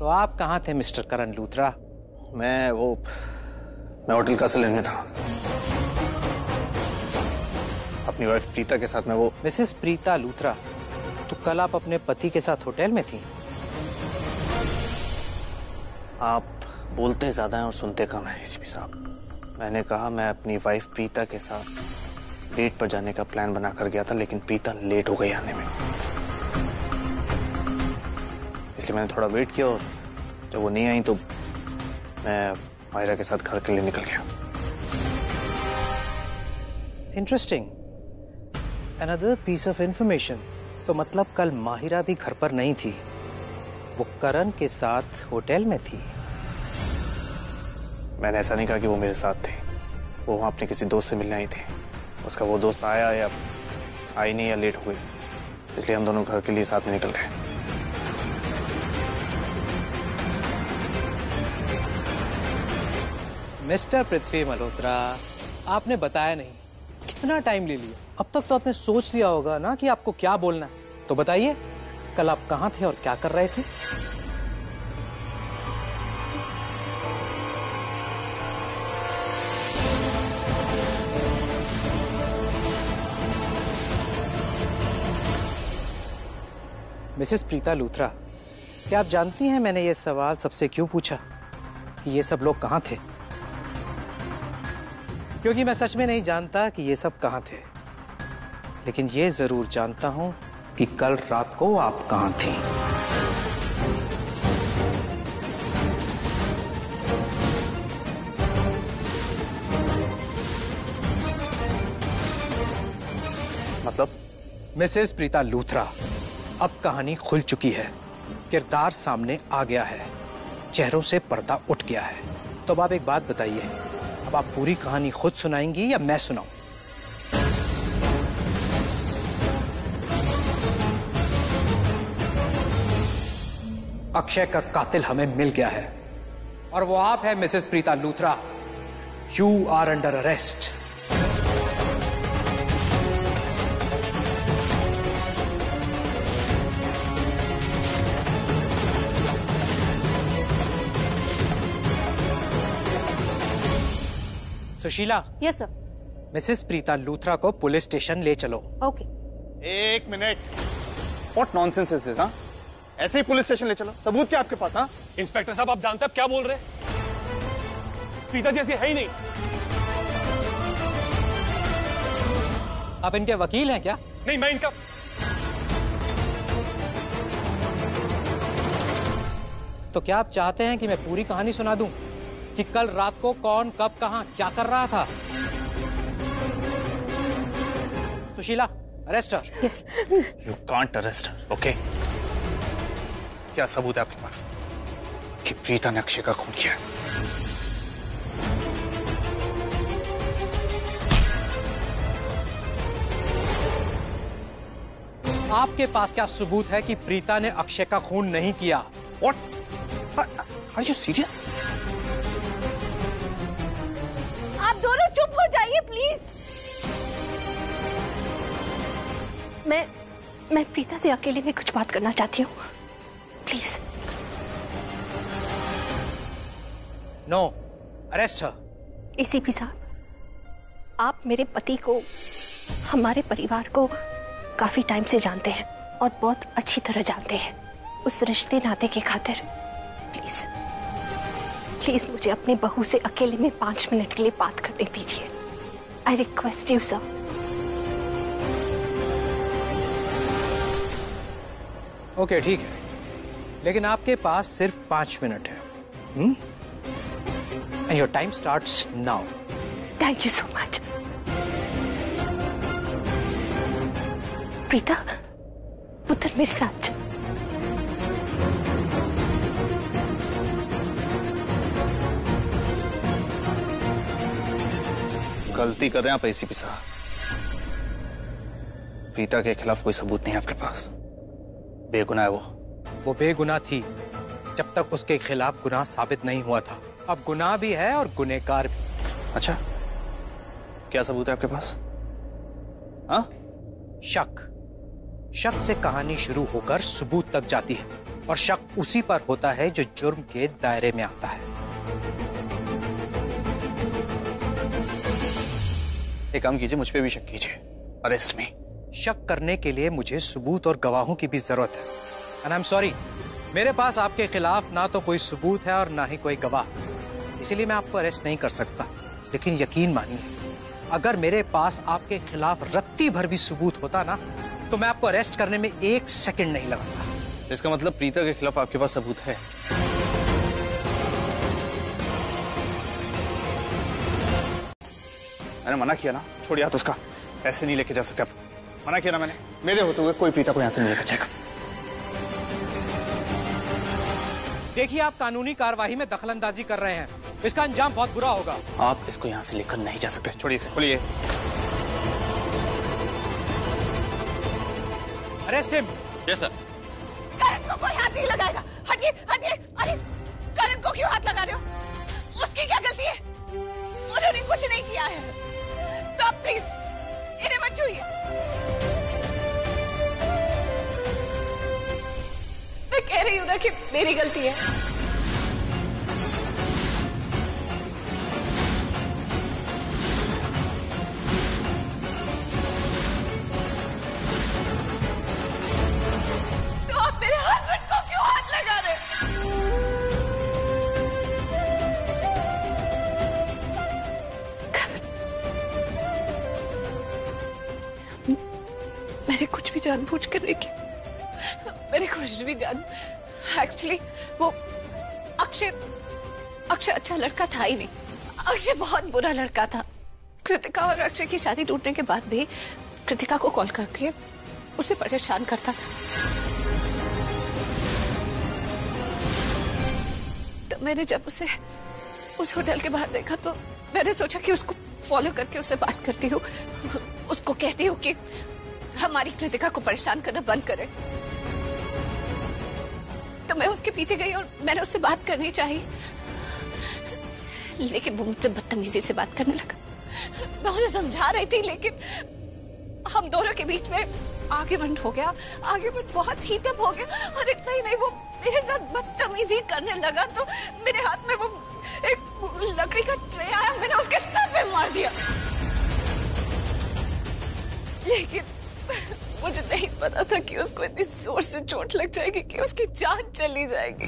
तो आप कहाँ थे मिस्टर करण लूथरा? मैं होटल कासल में था अपनी वाइफ प्रीता के साथ। मैं वो मिसेस प्रीता लूथरा, तो कल आप अपने पति के साथ होटल में थी? आप बोलते ज्यादा हैं और सुनते कम हैं एसीपी साहब। मैंने कहा मैं अपनी वाइफ प्रीता के साथ डेट पर जाने का प्लान बनाकर गया था, लेकिन प्रीता लेट हो गई आने में, इसलिए मैंने थोड़ा वेट किया और जब वो नहीं आई तो मैं मायरा के साथ घर के लिए निकल गया। Interesting, another piece of information. तो मतलब कल माहिरा भी घर पर नहीं थी, वो करण के साथ होटल में थी। मैंने ऐसा नहीं कहा कि वो मेरे साथ थे, वो वहां अपने किसी दोस्त से मिलने आई थी। उसका वो दोस्त आया या आई नहीं या लेट हो गई, इसलिए हम दोनों घर के लिए साथ में निकल गए। मिस्टर पृथ्वी मल्होत्रा, आपने बताया नहीं, कितना टाइम ले लिया? अब तक तो आपने सोच लिया होगा ना कि आपको क्या बोलना है। तो बताइए, कल आप कहाँ थे और क्या कर रहे थे? मिसेस प्रीता लूथरा, क्या आप जानती हैं मैंने ये सवाल सबसे क्यों पूछा कि ये सब लोग कहाँ थे? क्योंकि मैं सच में नहीं जानता कि ये सब कहाँ थे, लेकिन ये जरूर जानता हूं कि कल रात को आप कहाँ थी। मतलब? मिसेस प्रीता लूथरा, अब कहानी खुल चुकी है, किरदार सामने आ गया है, चेहरों से पर्दा उठ गया है। तो अब आप एक बात बताइए, अब आप पूरी कहानी खुद सुनाएंगी या मैं सुनाऊं? अक्षय का कातिल हमें मिल गया है और वो आप है Mrs Preeta Luthra. You are under arrest. Sushila. Yes sir. Mrs Preeta Luthra को पुलिस स्टेशन ले चलो। ओके। एक minute, what nonsense is this? हाँ, ऐसे ही पुलिस स्टेशन ले चलो? सबूत क्या आपके पास? हाँ इंस्पेक्टर साहब, आप जानते हैं आप क्या बोल रहे हैं? प्रीता जैसी है ही नहीं। आप इनके वकील हैं क्या? नहीं, मैं इनका। तो क्या आप चाहते हैं कि मैं पूरी कहानी सुना दूं कि कल रात को कौन कब कहां क्या कर रहा था? Sushila, arrest her. Yes. You can't arrest her, okay? क्या सबूत है आपके पास कि प्रीता ने अक्षय का खून किया? आपके पास क्या सबूत है कि प्रीता ने अक्षय का खून नहीं किया? व्हाट? Are you serious? आप दोनों चुप हो जाइए प्लीज। मैं प्रीता से अकेले में कुछ बात करना चाहती हूँ, please. No, arrest her. ACP साहब, आप मेरे पति को, हमारे परिवार को काफी टाइम से जानते हैं और बहुत अच्छी तरह जानते हैं। उस रिश्ते नाते के खातिर प्लीज प्लीज मुझे अपनी बहू से अकेले में 5 मिनट के लिए बात करने दीजिए। I request you sir. Okay, ठीक है, लेकिन आपके पास सिर्फ 5 मिनट है। And your time starts now. Thank you so much. Preeta, पुत्र मेरे साथ चल। गलती कर रहे हैं आप एसीपी साहब। प्रीता के खिलाफ कोई सबूत नहीं है आपके पास, बेगुनाह है वो बेगुनाह थी जब तक उसके खिलाफ गुनाह साबित नहीं हुआ था। अब गुनाह भी है और गुनहगार भी। अच्छा, क्या सबूत है आपके पास? हाँ? शक से कहानी शुरू होकर सबूत तक जाती है। और शक उसी पर होता है जो जुर्म के दायरे में आता है। एक काम कीजिए, मुझ पे भी शक कीजिए, अरेस्ट मी। शक करने के लिए मुझे सबूत और गवाहों की भी जरूरत है। एंड आई एम सॉरी, मेरे पास आपके खिलाफ ना तो कोई सबूत है और ना ही कोई गवाह, इसीलिए मैं आपको अरेस्ट नहीं कर सकता। लेकिन यकीन मानिए, अगर मेरे पास आपके खिलाफ रत्ती भर भी सबूत होता ना, तो मैं आपको अरेस्ट करने में 1 सेकंड नहीं लगाता। इसका मतलब प्रीता के खिलाफ आपके पास सबूत है? मैंने मना किया ना, छोड़िए हाथ उसका, ऐसे नहीं लेके जा सकते आप। मना किया ना मैंने, मेरे होते हुए कोई प्रीता को यहां से नहीं लेकर जाएगा। देखिए, आप कानूनी कार्रवाई में दखलंदाजी कर रहे हैं, इसका अंजाम बहुत बुरा होगा। आप इसको यहां से लेकर नहीं जा सकते। छोड़िए इसे, खोलिए। Arrest him. Yes sir. Karan को कोई हाथ नहीं लगाएगा। हटिए हटिए। अरे करण को क्यों हाथ लगा रहे हो? उसकी क्या गलती है? उन्होंने कुछ नहीं किया है। तो प्लीज इन्हें मत छूइए। मैं कह रही हूँ ना कि मेरी गलती है। तो आप मेरे हस्बैंड को क्यों हाथ लगा रहे? मैंने कुछ भी जानबूझ कर नहीं किया। मैंने कुछ भी एक्चुअली वो अक्षय अच्छा लड़का था ही नहीं। अक्षय बहुत बुरा लड़का था। कृतिका और अक्षय की शादी टूटने के बाद भी कृतिका को कॉल करके उसे परेशान करता था। तो मैंने जब उसे उस होटल के बाहर देखा तो मैंने सोचा कि उसको फॉलो करके उससे बात करती हूँ, उसको कहती हूँ कि हमारी कृतिका को परेशान करना बंद करे। तो मैं उसके पीछे गई और मैंने उससे बात करनी चाहिए, लेकिन वो मुझसे बदतमीजी से बात करने लगा। मैं उसे समझा रही थी, लेकिन हम दोनों के बीच में आर्ग्यूमेंट हो गया। आर्ग्यूमेंट बहुत हीटअप हो गया और इतना ही नहीं, वो मेरे साथ बदतमीजी करने लगा। तो मेरे हाथ में वो एक लकड़ी का ट्रे आया, मैंने उसके सर पे मार दिया। लेकिन मुझे नहीं पता था कि उसको इतनी जोर से चोट लग जाएगी कि उसकी जान चली जाएगी।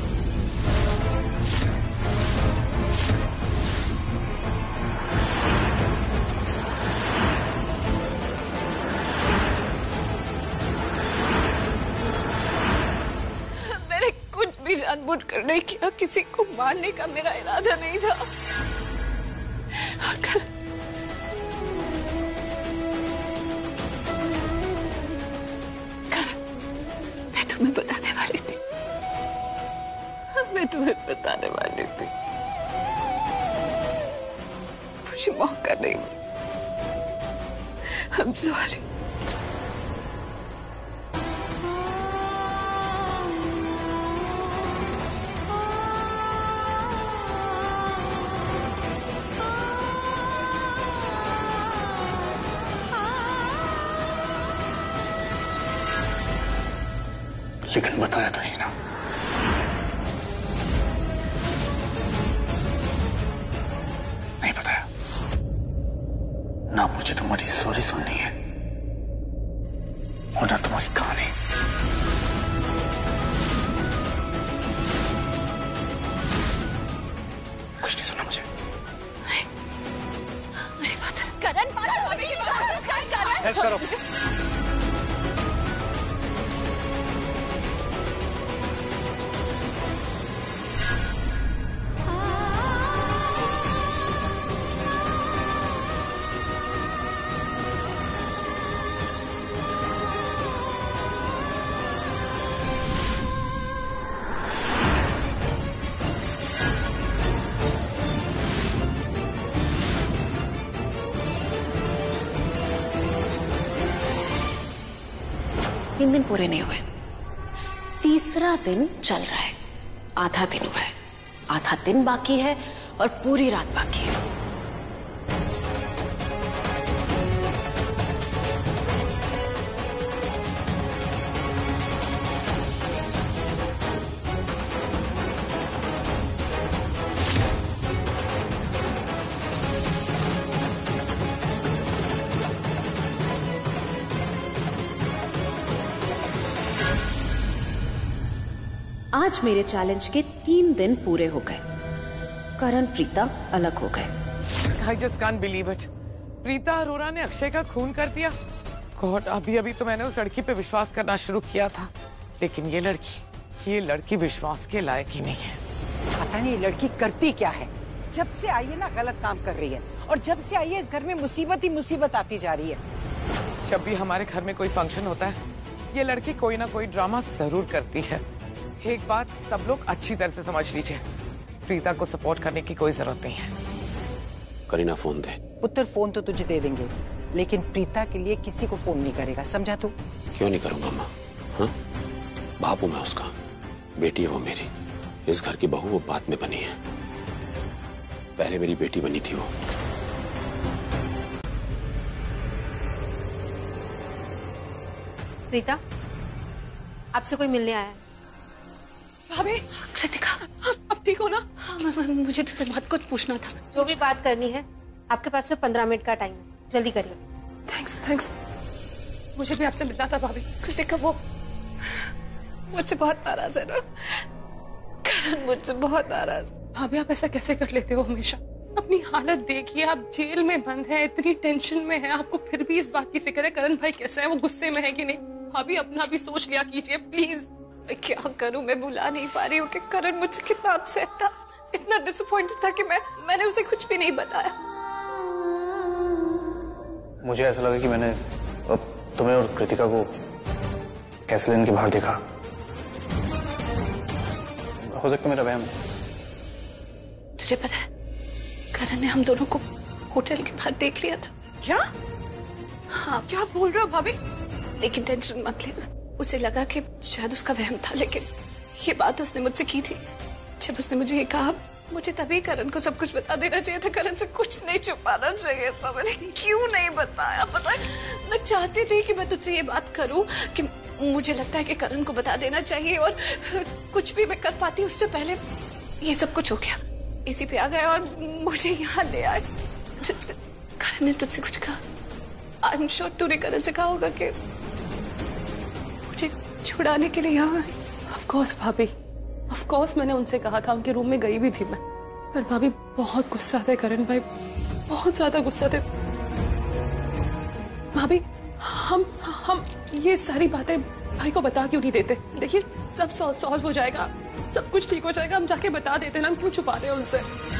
मैंने कुछ भी जानबूझ कर नहीं किया, किसी को मारने का मेरा इरादा नहीं था। और कल मैं बताने वाली थी, मैं तुम्हें बताने वाली थी, मुझे मौका नहीं मिला। I'm sorry। लेकिन बताया तो नहीं ना। नहीं बताया ना। मुझे तुम्हारी स्टोरी सुननी है और ना तुम्हारी कहानी। कुछ नहीं सुना मुझे। मेरी बात करण, करण करो। तीन दिन पूरे नहीं हुए, तीसरा दिन चल रहा है। आधा दिन हुआ है, आधा दिन बाकी है और पूरी रात बाकी है। आज मेरे चैलेंज के 3 दिन पूरे हो गए। करण प्रीता अलग हो गए। I just can't believe it. Preeta Arora ने अक्षय का खून कर दिया। गॉड, अभी तो मैंने उस लड़की पे विश्वास करना शुरू किया था, लेकिन ये लड़की विश्वास के लायक ही नहीं है। पता नहीं ये लड़की करती क्या है। जब से आई है ना गलत काम कर रही है, और जब से आई है इस घर में मुसीबत ही मुसीबत आती जा रही है। जब भी हमारे घर में कोई फंक्शन होता है, ये लड़की कोई ना कोई ड्रामा जरूर करती है। एक बात सब लोग अच्छी तरह से समझ लीजिए, प्रीता को सपोर्ट करने की कोई जरूरत नहीं है। करीना फोन दे। पुत्र फोन तो तुझे दे देंगे, लेकिन प्रीता के लिए किसी को फोन नहीं करेगा, समझा तू? क्यों नहीं करूंगा माँ? हाँ, बाप हूं मैं उसका, बेटी है वो मेरी। इस घर की बहू वो बाद में बनी है, पहले मेरी बेटी बनी थी वो। प्रीता, आपसे कोई मिलने आया है। भाभी, कृतिका, अब ठीक हो ना? मुझे तुझसे बहुत कुछ पूछना था। जो भी बात करनी है, आपके पास सिर्फ 15 मिनट का टाइम है, जल्दी करिए। थैंक्स। मुझे भी आपसे मिलना था भाभी। कृतिका, वो मुझसे बहुत नाराज है ना। करण मुझसे बहुत नाराज। भाभी, आप ऐसा कैसे कर लेते हो हमेशा? अपनी हालत देखिए, आप जेल में बंद हैं, इतनी टेंशन में हैं, आपको फिर भी इस बात की फिक्र है करण भाई कैसा है, वो गुस्से में है कि नहीं? भाभी, अपना भी सोच लिया कीजिए प्लीज। मैं क्या करूं, मैं भुला नहीं पा रही हूँ कि करण मुझसे कितना अपसेट था, इतना डिसअपॉइंटेड था कि मैंने उसे कुछ भी नहीं बताया। मुझे ऐसा लगा कि मैंने तुम्हें और कृतिका को कैसलिन के बाहर देखा। हो सकता मेरा वहम। तुझे पता है, करण ने हम दोनों को होटल के बाहर देख लिया था। क्या? हाँ। क्या बोल रहे हो भाभी? लेकिन टेंशन मत लेना, उसे लगा कि शायद उसका वहम था, लेकिन ये बात उसने मुझसे की थी। जब उसने मुझे ये कहा, मुझे तभी करण को सब कुछ बता देना चाहिए था, करण से कुछ नहीं छुपाना चाहिए था। मैंने क्यों नहीं बताया? पता है, मैं चाहती थी कि मैं तुझसे ये बात करूं कि मुझे लगता है कि करण को बता देना चाहिए, और कुछ भी मैं कर पाती उससे पहले। ये सब कुछ हो गया, इसी पे आ गया और मुझे यहाँ ले आए। करण ने तुझसे कुछ कहा? आई एम श्योर तूने करण से कहा होगा कि मुझे छुड़ाने के लिए यहाँ आए। ऑफ कोर्स भाभी, ऑफ कोर्स मैंने उनसे कहा था, उनके रूम में गई भी थी मैं। पर भाभी, बहुत गुस्सा थे करण भाई, बहुत ज्यादा गुस्सा थे। भाभी, हम ये सारी बातें भाई को बता क्यों नहीं देते? देखिए, सब सॉल्व हो जाएगा, सब कुछ ठीक हो जाएगा, हम जाके बता देते ना। हम क्यों छुपा रहे हैं उनसे?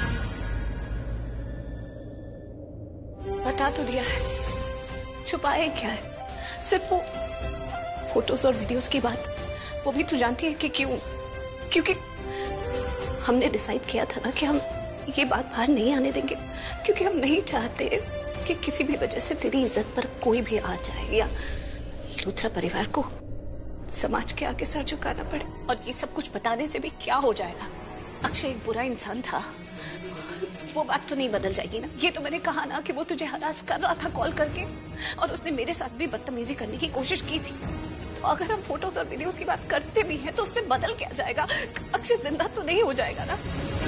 बता तो दिया है, छुपाए क्या है? सिर्फ वो फोटोज और वीडियोस की बात, वो भी तू जानती है कि क्यों? क्योंकि हमने डिसाइड किया था ना कि हम ये बात बाहर नहीं आने देंगे, क्योंकि हम नहीं चाहते कि किसी भी वजह से तेरी इज्जत पर कोई भी आ जाए या लूथरा परिवार को समाज के आगे सर झुकाना पड़े। और ये सब कुछ बताने से भी क्या हो जाएगा? अक्षय एक बुरा इंसान था, वो बात तो नहीं बदल जाएगी ना। ये तो मैंने कहा ना कि वो तुझे हरास कर रहा था कॉल करके, और उसने मेरे साथ भी बदतमीजी करने की कोशिश की थी। तो अगर हम फोटोज और वीडियोस की बात करते भी हैं तो उससे बदल क्या जाएगा? अक्षय जिंदा तो नहीं हो जाएगा ना।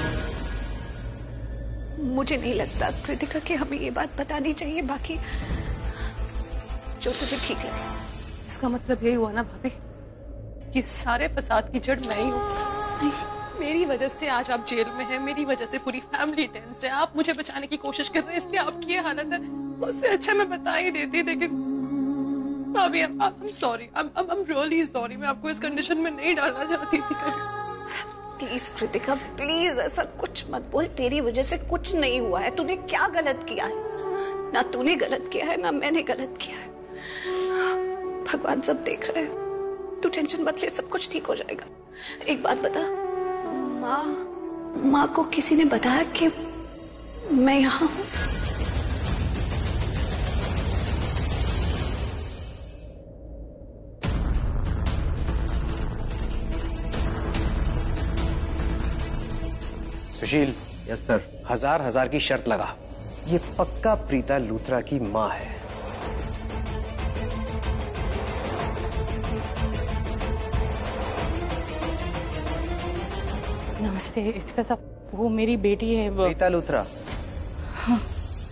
मुझे नहीं लगता कृतिका कि हमें ये बात बतानी चाहिए, बाकी जो तुझे ठीक लगे। इसका मतलब यही हुआ ना भाभी, ये सारे फसाद की जड़ मैं ही हूँ। नहीं, मेरी वजह से आज आप जेल में हैं, मेरी वजह से पूरी फैमिली टेंस्ड है। आप मुझे बचाने की कोशिश कर रहे हैं, इसलिए आपकी ये हालत है। उससे अच्छा मैं बता ही देती, लेकिन भाभी, I'm sorry, I'm really sorry। मैं आपको इस कंडीशन में नहीं डालना चाहती थी कभी। प्लीज कृतिका, प्लीज ऐसा कुछ मत बोल। तेरी वजह से कुछ नहीं हुआ है। तूने क्या गलत किया है? ना तूने गलत किया है, ना मैंने गलत किया है। भगवान सब देख रहे हैं। तू टेंशन मत ले, सब कुछ ठीक हो जाएगा। एक बात बता, माँ को किसी ने बताया कि मैं यहाँ हूँ? सुशील। Yes sir. हजार की शर्त लगा, ये पक्का प्रीता लूथरा की माँ है। नमस्ते इसका सब, वो मेरी बेटी है प्रीता लूथरा। हाँ।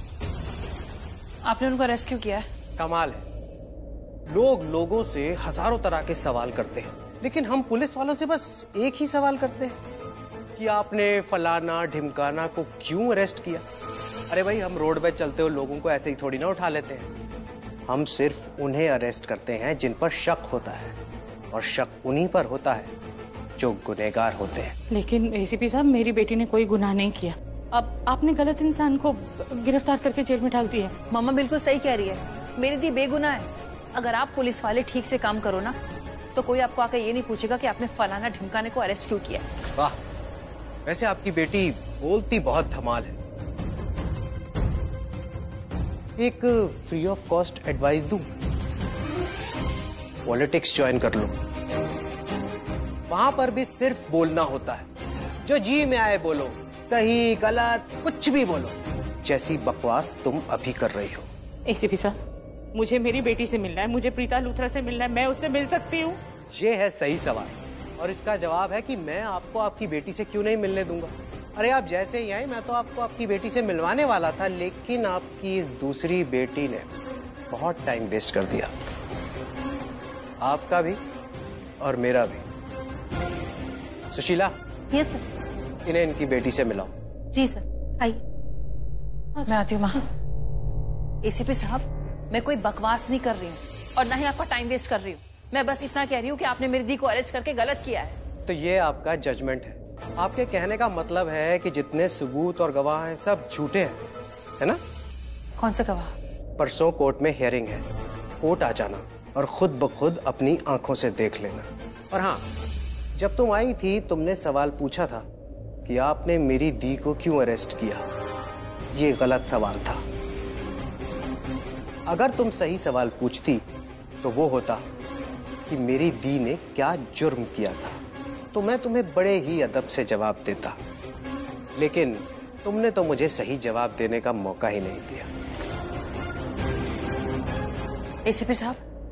आपने उनको अरेस्ट क्यों किया है? कमाल है, लोग लोगों से हजारों तरह के सवाल करते हैं, लेकिन हम पुलिस वालों से बस एक ही सवाल करते हैं कि आपने फलाना ढिमकाना को क्यों अरेस्ट किया। अरे भाई, हम रोड पे चलते हुए लोगों को ऐसे ही थोड़ी ना उठा लेते हैं। हम सिर्फ उन्हें अरेस्ट करते हैं जिन पर शक होता है, और शक उन्हीं पर होता है जो गुनहगार होते हैं। लेकिन एसीपी साहब, मेरी बेटी ने कोई गुनाह नहीं किया। अब आपने गलत इंसान को गिरफ्तार करके जेल में डाल दिया। मम्मा बिल्कुल सही कह रही है, मेरी दी बेगुनाह है। अगर आप पुलिस वाले ठीक से काम करो ना, तो कोई आपको आकर ये नहीं पूछेगा कि आपने फलाना ढिमकाने को अरेस्ट क्यों किया। वाह, वैसे आपकी बेटी बोलती बहुत धमाल है। एक फ्री ऑफ कॉस्ट एडवाइस दूं? पॉलिटिक्स ज्वाइन कर लो, वहां पर भी सिर्फ बोलना होता है। जो जी में आए बोलो, सही गलत कुछ भी बोलो, जैसी बकवास तुम अभी कर रही हो। एसीपी साहब, मुझे मेरी बेटी से मिलना है, मुझे प्रीता लूथरा से मिलना है, मैं उससे मिल सकती हूँ? ये है सही सवाल, और इसका जवाब है कि मैं आपको आपकी बेटी से क्यों नहीं मिलने दूंगा। अरे आप जैसे ही आए, मैं तो आपको आपकी बेटी से मिलवाने वाला था, लेकिन आपकी इस दूसरी बेटी ने बहुत टाइम वेस्ट कर दिया, आपका भी और मेरा भी। Sushila, yes sir. इन्हें इनकी बेटी से मिलाओ। जी सर, आइए। मैं आती हूँ माँ। एसीपी साहब, मैं कोई बकवास नहीं कर रही हूँ और ना ही आपका टाइम वेस्ट कर रही हूँ। मैं बस इतना कह रही हूँ कि आपने मेरी दी को अरेस्ट करके गलत किया है। तो ये आपका जजमेंट है। आपके कहने का मतलब है कि जितने सबूत और गवाह हैं सब झूठे हैं, है ना? कौन सा गवाह? परसों कोर्ट में हियरिंग है, कोर्ट आ जाना और खुद ब खुद अपनी आंखों से देख लेना। और हाँ, जब तुम आई थी तुमने सवाल पूछा था कि आपने मेरी दी को क्यों अरेस्ट किया। ये गलत सवाल था। अगर तुम सही सवाल पूछती तो वो होता कि मेरी दी ने क्या जुर्म किया था, तो मैं तुम्हें बड़े ही अदब से जवाब देता। लेकिन तुमने तो मुझे सही जवाब देने का मौका ही नहीं दिया। एसीपी साहब,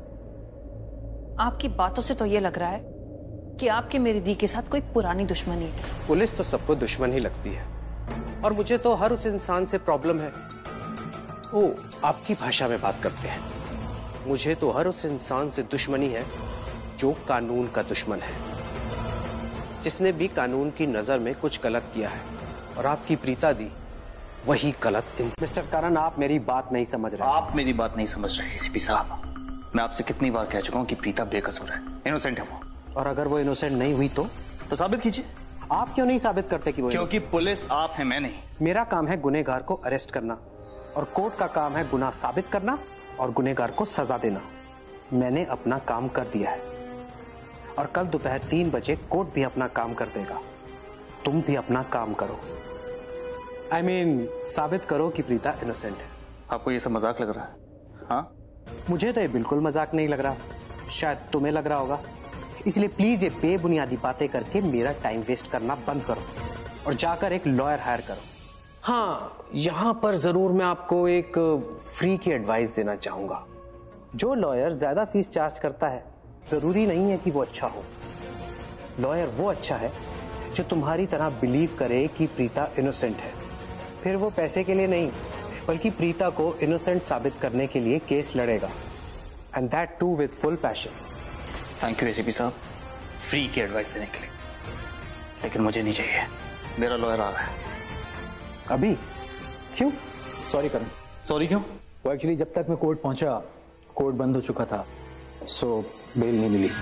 आपकी बातों से तो ये लग रहा है कि आपकी मेरी दी के साथ कोई पुरानी दुश्मनी है। पुलिस तो सबको दुश्मन ही लगती है, और मुझे तो हर उस इंसान से प्रॉब्लम है। ओ, आपकी भाषा में बात करते हैं। मुझे तो हर उस इंसान से दुश्मनी है जो कानून का दुश्मन है, जिसने भी कानून की नजर में कुछ गलत किया है। और आपकी प्रीता दी वही गलत। मिस्टर करण, आप मेरी बात नहीं समझ रहे। आप मेरी बात नहीं समझ रहे एसीपी साहब। मैं आपसे कितनी बार कह चुका हूं कि प्रीता बेकसूर है, इनोसेंट है वो। और अगर वो इनोसेंट नहीं हुई तो साबित कीजिए। आप क्यों नहीं साबित करते कि वो? क्योंकि पुलिस आप है, मैं नहीं। मेरा काम है गुनहगार को अरेस्ट करना, और कोर्ट का काम है गुनाह साबित करना और गुनहगार को सजा देना। मैंने अपना काम कर दिया है, और कल दोपहर 3 बजे कोर्ट भी अपना काम कर देगा। तुम भी अपना काम करो। I mean, साबित करो कि प्रीता इनोसेंट है। आपको ये सब मजाक लग रहा है? हाँ, मुझे तो ये बिल्कुल मजाक नहीं लग रहा, शायद तुम्हें लग रहा होगा। इसलिए प्लीज ये बेबुनियादी बातें करके मेरा टाइम वेस्ट करना बंद करो और जाकर एक लॉयर हायर करो। हाँ, यहां पर जरूर मैं आपको एक फ्री की एडवाइस देना चाहूंगा। जो लॉयर ज्यादा फीस चार्ज करता है, जरूरी नहीं है कि वो अच्छा हो। लॉयर वो अच्छा है जो तुम्हारी तरह बिलीव करे कि प्रीता इनोसेंट है। फिर वो पैसे के लिए नहीं, बल्कि प्रीता को इनोसेंट साबित करने के लिए केस लड़ेगा, and that too with full passion. Thank you ACP साहब, फ्री की एडवाइस देने के लिए, लेकिन मुझे नहीं चाहिए। मेरा लॉयर आ रहा है अभी। क्यों? सॉरी करण। सॉरी क्यों? वो एक्चुअली जब तक मैं कोर्ट पहुंचा, कोर्ट बंद हो चुका था, सो बेल नहीं मिली।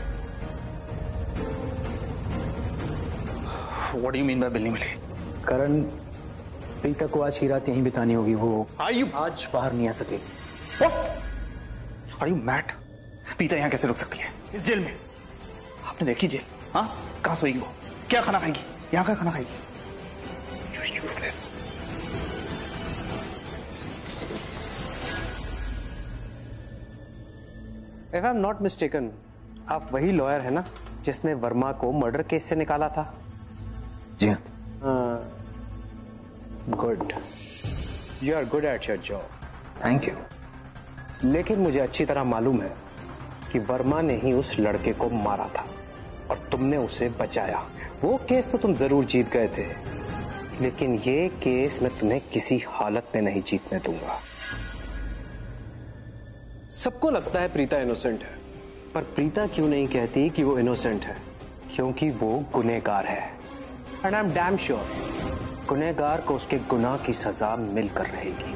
What do you mean by bail नहीं मिली? करण, प्रीता को आज की रात यहीं बितानी होगी। वो आज बाहर नहीं आ सके। Are you mad? प्रीता यहाँ कैसे रुक सकती है इस जेल में? आपने देखी जेल? हाँ, कहाँ सोएगी वो? क्या खाना खाएगी? यहाँ का खाना खाएगी? Just useless. If I'm not mistaken, आप वही लॉयर है ना जिसने वर्मा को मर्डर केस से निकाला था? जी हाँ। Good, you are good at your job. Thank you. लेकिन मुझे अच्छी तरह मालूम है कि वर्मा ने ही उस लड़के को मारा था और तुमने उसे बचाया। वो केस तो तुम जरूर जीत गए थे, लेकिन ये केस मैं तुम्हें किसी हालत में नहीं जीतने दूंगा। सबको लगता है प्रीता इनोसेंट है, पर प्रीता क्यों नहीं कहती कि वो इनोसेंट है? क्योंकि वो गुनहगार है। And I am damn sure गुनहगार को उसके गुनाह की सजा मिलकर रहेगी।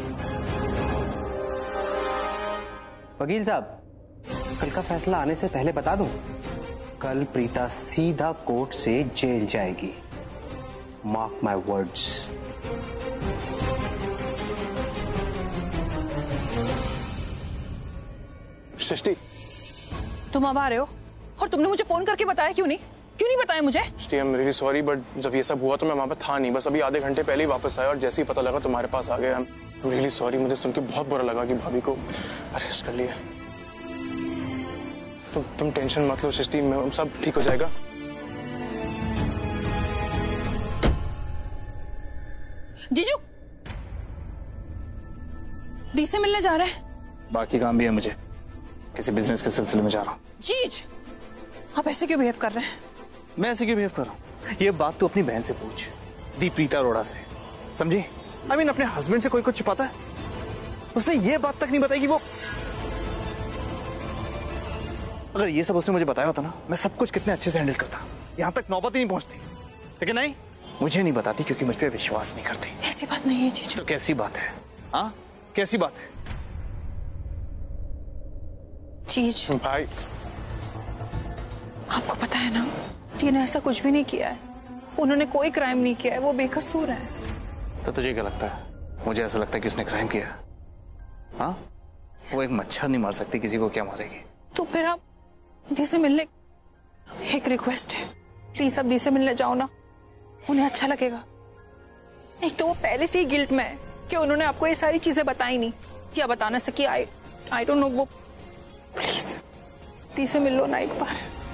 वकील साहब, कल का फैसला आने से पहले बता दूं, कल प्रीता सीधा कोर्ट से जेल जाएगी। Mark my words. सृष्टि, तुम अब आ रहे हो और तुमने मुझे फोन करके बताया क्यों नहीं? क्यों नहीं बताया मुझे? Srishti, I am really sorry, but जब ये सब हुआ तो मैं वहां पे था नहीं। बस अभी आधे घंटे पहले ही वापस आया और जैसे ही पता लगा तुम्हारे पास आ गया। I am really sorry. मुझे सुन के बहुत बुरा लगा कि भाभी को अरेस्ट कर लिया। तुम टेंशन मत लो सृष्टि, सब ठीक हो जाएगा। जीजू, दी से मिलने जा रहे हैं? बाकी काम भी है मुझे, किसी बिजनेस के सिलसिले में जा रहा हूँ। जीज, आप ऐसे क्यों बिहेव कर रहे हैं? मैं ऐसे क्यों बिहेव कर रहा हूँ? ये बात तो अपनी बहन से पूछ, दी प्रीता अरोड़ा से, समझी? आई मीन अपने हस्बैंड से कोई कुछ छुपाता है? उसने ये बात तक नहीं बताई कि वो, अगर ये सब उसने मुझे बताया होता ना, मैं सब कुछ कितने अच्छे से हैंडल करता। यहाँ तक नौबत ही नहीं पहुंचती, लेकिन नहीं, मुझे नहीं बताती क्योंकि मुझ पे विश्वास नहीं करती। ऐसी बात नहीं है जीजू। तो कैसी बात है? हाँ, कैसी बात है? जीज भाई, आपको पता है ना, टी ने ऐसा कुछ भी नहीं किया है। उन्होंने कोई क्राइम नहीं किया है, वो बेकसूर है। तो तुझे क्या लगता है? मुझे ऐसा लगता है कि उसने क्राइम किया। हाँ, वो एक मच्छर नहीं मार सकती, किसी को क्या मारेगी? तो फिर आप दी से मिलने, एक रिक्वेस्ट है, प्लीज आप दी से मिलने जाओ ना, उन्हें अच्छा लगेगा। एक तो वो पहले से ही गिल्ट में है कि उन्होंने आपको ये सारी चीजें बताई नहीं या बता ना सकी। I don't know. वो प्लीज दी से मिल लो ना एक बार।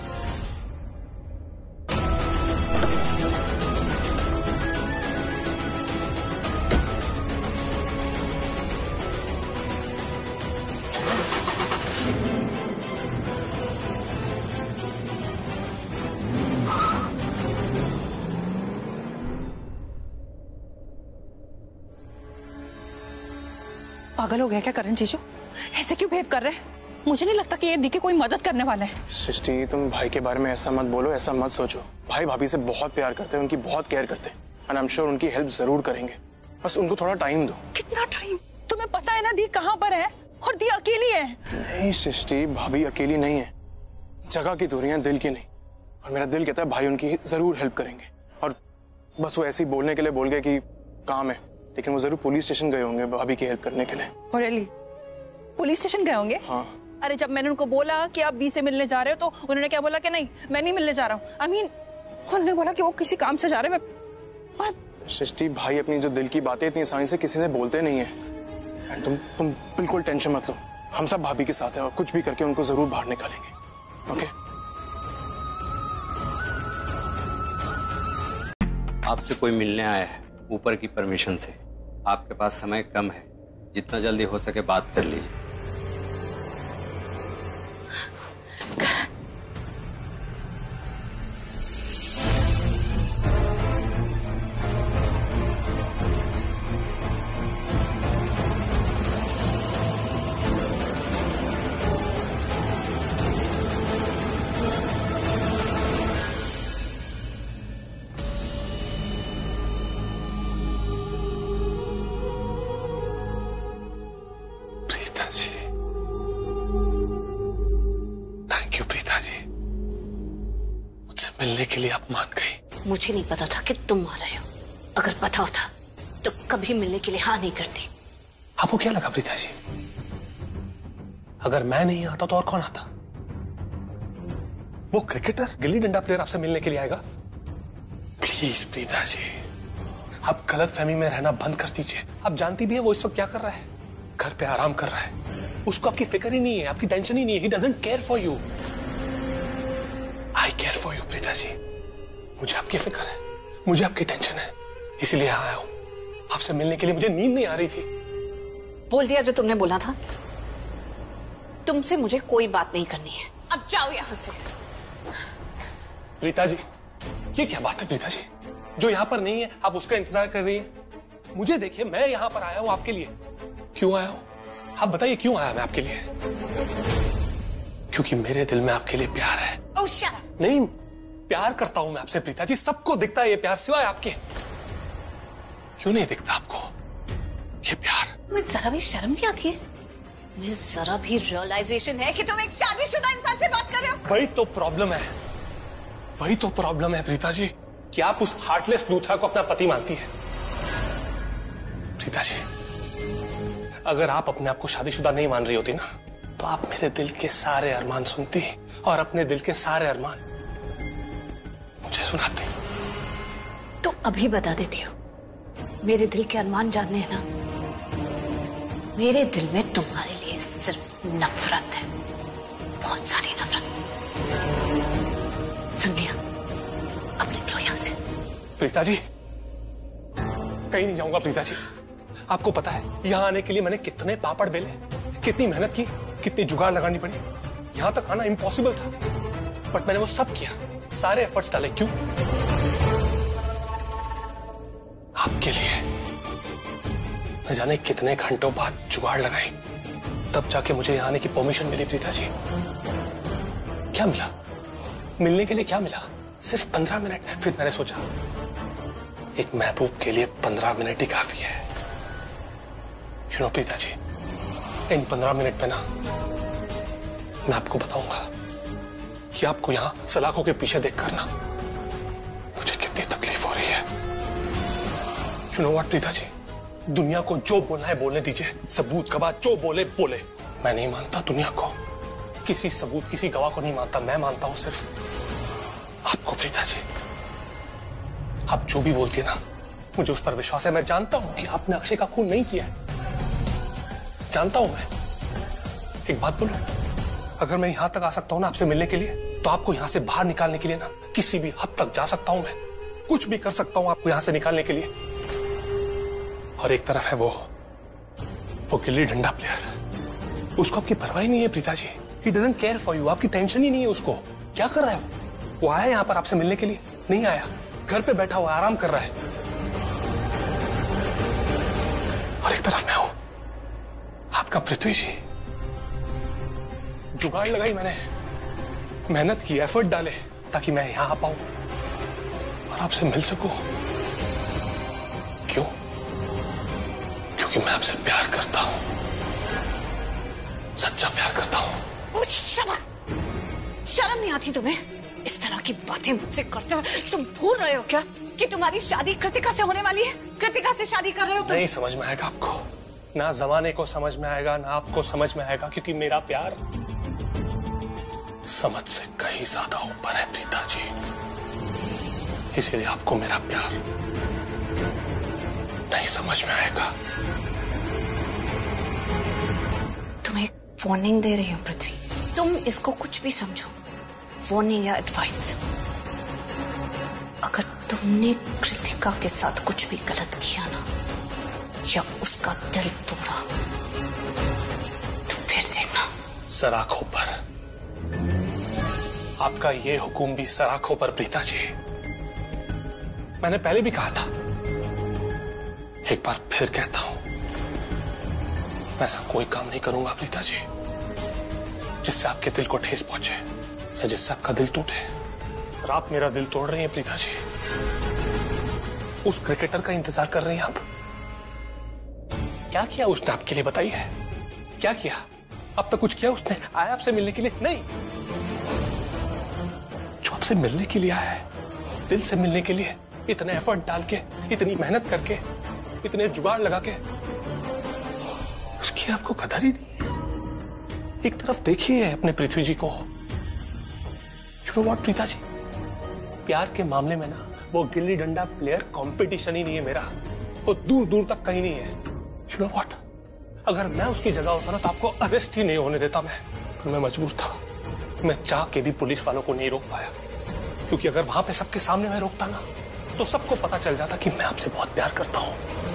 पागल हो गया क्या करण जीजू? ऐसे क्यों बिहेव कर रहे हैं? मुझे नहीं लगता कि ये दी के कोई मदद करने वाला है। सृष्टि, तुम भाई के बारे में ऐसा मत बोलो, ऐसा मत सोचो। भाई भाभी से बहुत प्यार करते हैं, उनकी बहुत केयर करते हैं, एंड आई एम श्योर उनकी हेल्प जरूर करेंगे। बस उनको थोड़ा टाइम दो। कितना टाइम? तुम्हें पता है ना दी कहाँ पर है, और दी अकेली है। नहीं सृष्टि, भाभी अकेली नहीं है, जगह की दूरी है, दिल की नहीं। और मेरा दिल कहता है भाई उनकी जरूर हेल्प करेंगे। और बस वो ऐसे ही बोलने के लिए बोल गए कि काम है, लेकिन वो जरूर पुलिस स्टेशन गए होंगे भाभी की हेल्प करने के लिए। रियली? पुलिस स्टेशन गए होंगे? हाँ। अरे जब मैंने उनको बोला कि आप दी से मिलने जा रहे हो, तो उन्होंने क्या बोला कि नहीं मैं नहीं मिलने जा रहा हूँ। आई मीन उन्होंने बोला कि वो किसी काम से जा रहे हैं। सृष्टि, भाई अपनी जो दिल की बातें इतनी आसानी से किसी से बोलते नहीं है। तुम बिल्कुल टेंशन मत लो, हम सब भाभी के साथ हैं और कुछ भी करके उनको जरूर बाहर निकालेंगे। ओके? आपसे कोई मिलने आया है ऊपर की परमिशन से। आपके पास समय कम है, जितना जल्दी हो सके बात कर लीजिए। मिलने के लिए आप मान गई। मुझे नहीं पता था कि तुम आ रहे हो। अगर पता होता तो कभी मिलने के लिए हाँ नहीं करती। आपको क्या लगा प्रीता जी, अगर मैं नहीं आता तो और कौन आता? वो क्रिकेटर गिल्ली डंडा प्लेयर आपसे मिलने के लिए आएगा? प्लीज प्रीता जी, आप गलतफहमी में रहना बंद कर दीजिए। आप जानती भी है वो इस वक्त क्या कर रहा है, घर पे आराम कर रहा है। उसको आपकी फिक्र ही नहीं है, आपकी टेंशन ही नहीं है। He doesn't care for you. I care for you Preeta ji. मुझे आपकी फिक्र है, मुझे आपकी टेंशन है, इसीलिए यहाँ आया हूं। आपसे मिलने के लिए मुझे नींद नहीं आ रही थी। बोल दिया जो तुमने बोला था। तुमसे मुझे कोई बात नहीं करनी है, अब जाओ यहां से। प्रीता जी, ये क्या बात है प्रीता जी? जो यहाँ पर नहीं है आप उसका इंतजार कर रही है। मुझे देखिए, मैं यहाँ पर आया हूँ आपके लिए। क्यों आया हूँ आप बताइए, क्यों आया मैं आपके लिए? क्योंकि मेरे दिल में आपके लिए प्यार है। Oh, shut up. नहीं, प्यार करता हूं मैं आपसे प्रीता जी, सबको दिखता है ये प्यार सिवाय आपके। क्यों नहीं दिखता आपको ये प्यार? मुझे जरा भी शर्म नहीं आती है? मुझे जरा भी रियलाइजेशन है कि तुम एक शादीशुदा इंसान से बात कर रहे हो? वही तो प्रॉब्लम है, वही तो प्रॉब्लम है प्रीता जी, कि आप उस हार्टलेस लूथरा को अपना पति मानती है। प्रीता जी, अगर आप अपने आप को शादीशुदा नहीं मान रही होती ना, तो आप मेरे दिल के सारे अरमान सुनती और अपने दिल के सारे अरमान मुझे सुनाती। तो अभी बता देती हूँ, मेरे दिल के अरमान जानने हैं ना, मेरे दिल में तुम्हारे लिए सिर्फ नफरत है, बहुत सारी नफरत। सुन लिया? अब निकलो यहां से। प्रीता जी, कहीं नहीं जाऊंगा प्रीता जी। आपको पता है यहां आने के लिए मैंने कितने पापड़ बेले, कितनी मेहनत की, कितनी जुगाड़ लगानी पड़ी। यहां तक आना इम्पॉसिबल था, बट मैंने वो सब किया, सारे एफर्ट्स डाले। क्यों? आपके लिए। न जाने कितने घंटों बाद जुगाड़ लगाई, तब जाके मुझे यहां आने की परमिशन मिली प्रीता जी। क्या मिला? मिलने के लिए क्या मिला? सिर्फ 15 मिनट। फिर मैंने सोचा एक महबूब के लिए 15 मिनट ही काफी है। यू नो प्रीता जी, इन 15 मिनट में ना मैं आपको बताऊंगा कि आपको यहां सलाखों के पीछे देख कर ना मुझे कितनी तकलीफ हो रही है। You know what Preeta ji, दुनिया को जो बोलना है बोलने दीजिए, सबूत गवाह जो बोले बोले। मैं नहीं मानता दुनिया को, किसी सबूत किसी गवाह को नहीं मानता। मैं मानता हूं सिर्फ आपको प्रीता जी। आप जो भी बोलती है ना, मुझे उस पर विश्वास है। मैं जानता हूं कि आपने अक्षय का खून नहीं किया है, जानता हूं मैं। एक बात बोलूं, अगर मैं यहां तक आ सकता हूं ना आपसे मिलने के लिए, तो आपको यहां से बाहर निकालने के लिए ना किसी भी हद तक जा सकता हूं मैं, कुछ भी कर सकता हूं आपको यहां से निकालने के लिए। और एक तरफ है वो गिल्ली डंडा प्लेयर, उसको आपकी परवाह ही नहीं है Preeta ji. He doesn't care for you, आपकी टेंशन ही नहीं है उसको। क्या कर रहा है वो आया यहां पर आपसे मिलने के लिए? नहीं आया, घर पे बैठा हुआ आराम कर रहा है। और एक तरफ मैं हूं आपका पृथ्वी जी। जुगाड़ लगाई मैंने, मेहनत की, एफर्ट डाले ताकि मैं यहां आ पाऊं और आपसे मिल सकूं। क्यों? क्योंकि मैं आपसे प्यार करता हूं, सच्चा प्यार करता हूं। शर्म नहीं आती तुम्हें? इस तरह की बातें मुझसे करते हो? तुम भूल रहे हो क्या कि तुम्हारी शादी कृतिका से होने वाली है? कृतिका से शादी कर रहे हो तुम? नहीं समझ में आएगा आपको, ना जमाने को समझ में आएगा, ना आपको समझ में आएगा, क्योंकि मेरा प्यार समझ से कहीं ज्यादा ऊपर है प्रीता जी। इसीलिए आपको मेरा प्यार नहीं समझ में आएगा। तुम्हें वार्निंग दे रही हूं पृथ्वी, तुम इसको कुछ भी समझो, वार्निंग या एडवाइस। अगर तुमने कृतिका के साथ कुछ भी गलत किया ना, या उसका दिल तोड़ा, तो फिर देखना सराखों पर। आपका ये हुक्म भी सराखों पर प्रीता जी। मैंने पहले भी कहा था, एक बार फिर कहता हूं, ऐसा कोई काम नहीं करूंगा प्रीता जी जिससे आपके दिल को ठेस पहुंचे या जिससे आपका दिल टूटे। और आप मेरा दिल तोड़ रही हैं प्रीता जी। उस क्रिकेटर का इंतजार कर रही हैं आप। क्या किया उसने आपके लिए बताइए? क्या किया? अब तक कुछ किया उसने? आया आपसे मिलने के लिए? नहीं। जो आपसे मिलने के लिए आया है, दिल से मिलने के लिए, इतने एफर्ट डाल के, इतनी मेहनत करके, इतने जुगाड़ लगा के, उसकी आपको कदर ही नहीं है। एक तरफ देखिए अपने पृथ्वी जी को। You know what Preeta ji, प्यार के मामले में ना वो गिल्ली डंडा प्लेयर कंपटीशन ही नहीं है मेरा, वो दूर दूर तक कहीं नहीं है। यू नो व्हाट, अगर मैं उसकी जगह होता ना तो आपको अरेस्ट ही नहीं होने देता मैं मजबूर था। मैं चाह के भी पुलिस वालों को नहीं रोक पाया, क्योंकि अगर वहां पे सबके सामने मैं रोकता ना तो सबको पता चल जाता कि मैं आपसे बहुत प्यार करता हूं।